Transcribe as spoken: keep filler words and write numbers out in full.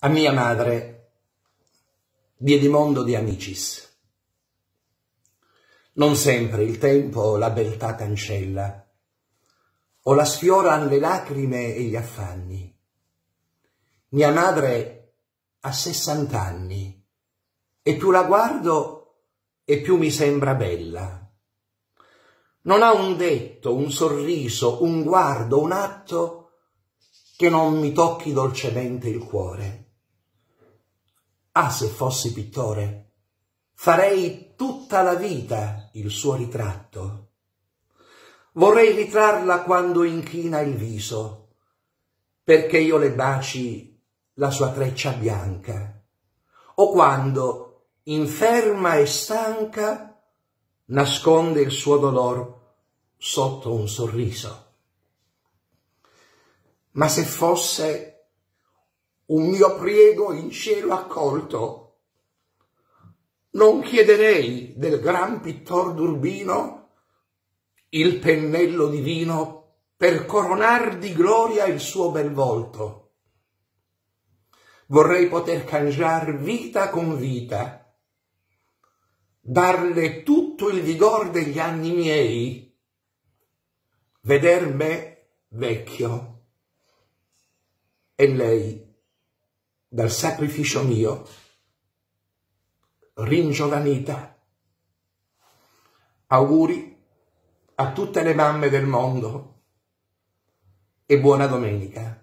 A mia madre di Edimondo de Amicis. Non sempre il tempo la beltà cancella, o la sfioran le lacrime e gli affanni. Mia madre ha sessant'anni e più la guardo e più mi sembra bella. Non ha un detto, un sorriso, un guardo, un atto che non mi tocchi dolcemente il cuore. Ah, se fossi pittore, farei tutta la vita il suo ritratto. Vorrei ritrarla quando inchina il viso, perché io le baci la sua treccia bianca, o quando, inferma e stanca, nasconde il suo dolor sotto un sorriso. Ma se fosse un mio priego in cielo accolto, non chiederei del gran pittor d'Urbino il pennello divino per coronar di gloria il suo bel volto. Vorrei poter cangiar vita con vita, darle tutto il vigor degli anni miei, veder me vecchio e lei dal sacrificio mio ringiovanita. Auguri a tutte le mamme del mondo e buona domenica.